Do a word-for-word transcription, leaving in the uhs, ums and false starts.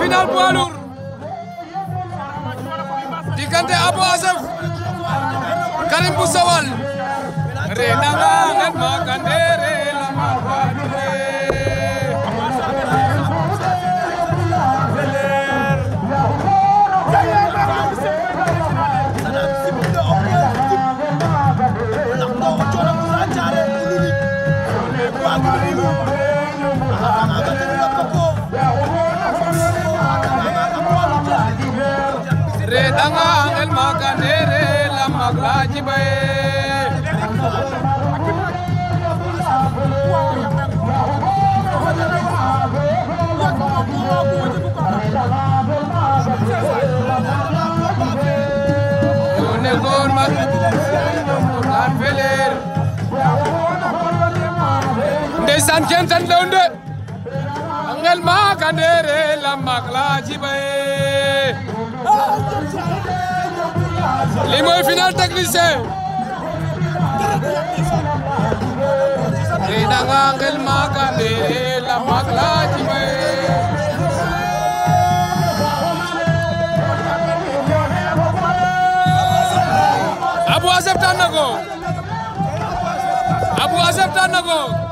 final poids lourd diggante Abou Assef Karim bu Sowal re nanga ngen ma kandere la ma re danga angel makandere la magla jibaye ne gor ma lan feler ndeysaan kenn tan lewnde angel makandere la magla jibaye li mooy final technicien re danga angel makandere la magla jibaye Abou Assef tan na ko Abou Assef tan na ko